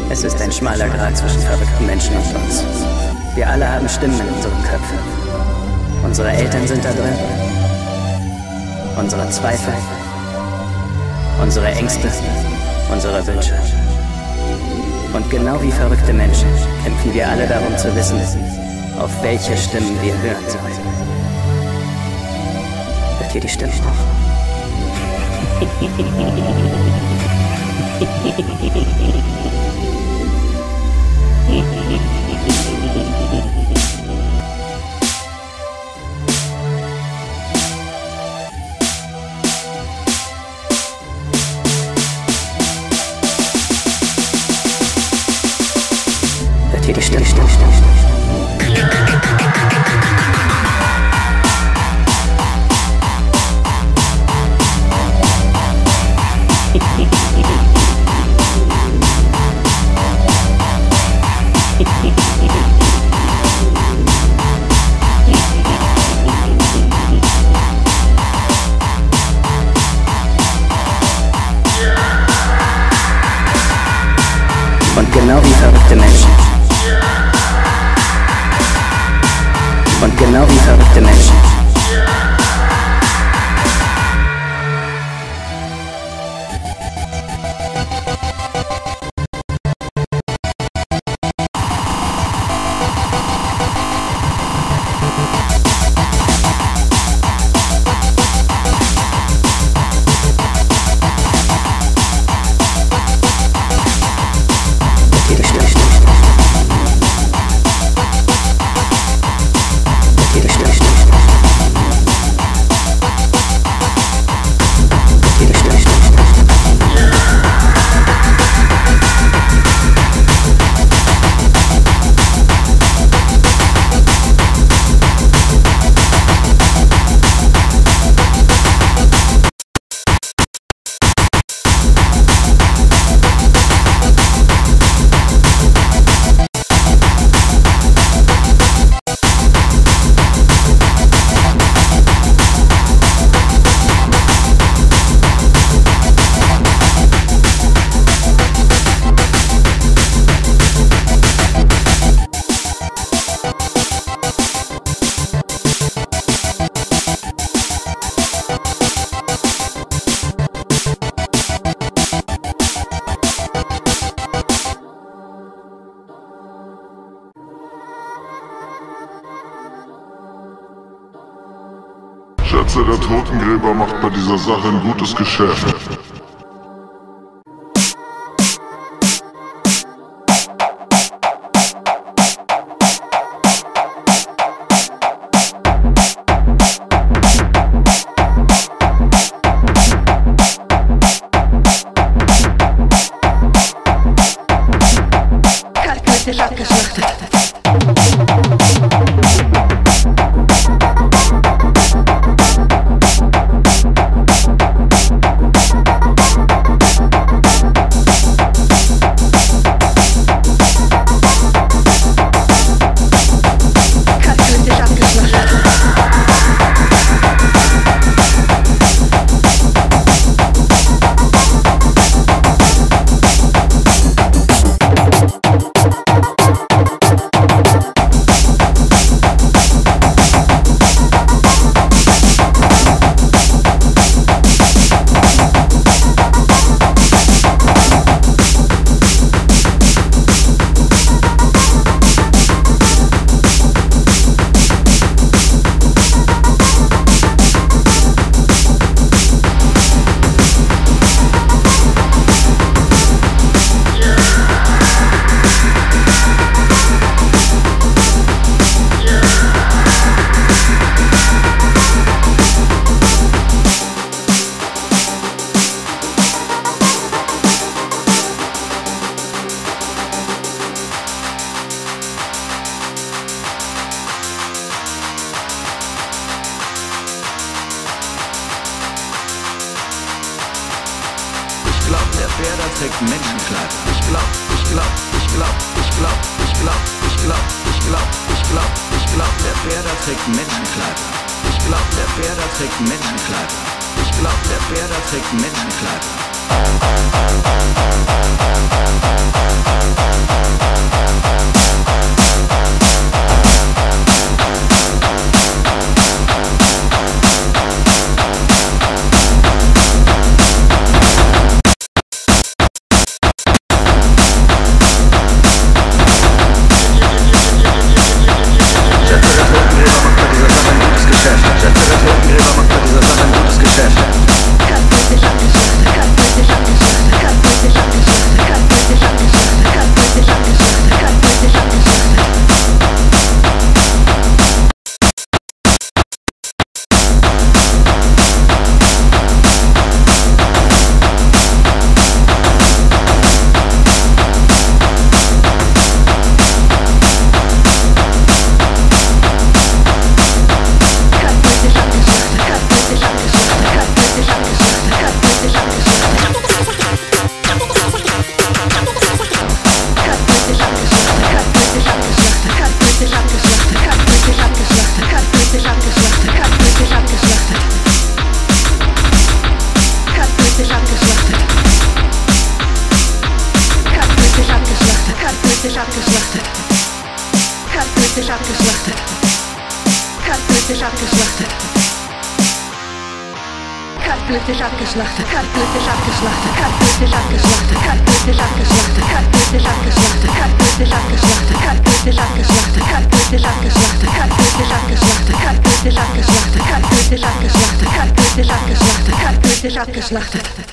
Es ist ein schmaler Grat zwischen verrückten Menschen und uns. Wir alle haben Stimmen in unseren Köpfen. Unsere Eltern sind da drin. Unsere Zweifel. Unsere Ängste. Unsere Wünsche. Und genau wie verrückte Menschen kämpfen wir alle darum zu wissen, auf welche Stimmen wir hören sollen. Hört ihr die Stimmen noch? Hört ihr die Stimmen? Und genau wie verrückte Menschen. Und genau wie verrückte Menschen. Schätze, der Totengräber macht bei dieser Sache ein gutes Geschäft. Kaltblütig abgeschlachtet. Werder trägt Menschenkleid. Ich glaub, der Werder trägt Menschenkleid. Ich glaub, der Werder trägt Menschenkleid. Ich glaub, der Werder trägt Menschenkleid. Kaltblütig abgeschlachtet, kaltblütig abgeschlachtet, kaltblütig abgeschlachtet, kaltblütig abgeschlachtet, kaltblütig abgeschlachtet, kaltblütig abgeschlachtet, kaltblütig abgeschlachtet, kaltblütig abgeschlachtet, kaltblütig abgeschlachtet, kaltblütig abgeschlachtet, kaltblütig abgeschlachtet, kaltblütig abgeschlachtet, kaltblütig abgeschlachtet.